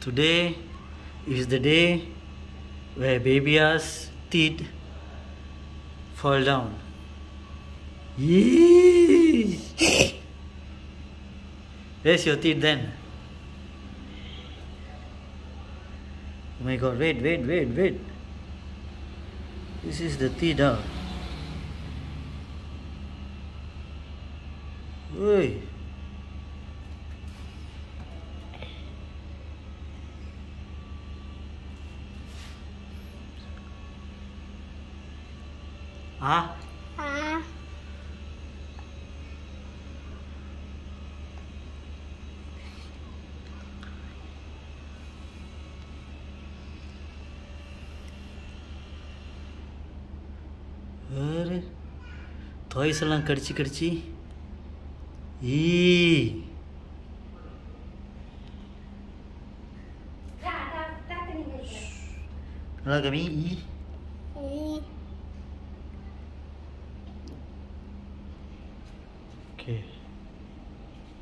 Today is the day where baby's teeth fall down. Yee! Where's your teeth then? Oh my god, wait. This is the teeth out. Oi. Ah? Where? Toys எல்லாம் கடிச்சு ஈ நல்லா கம்மி ஈ okay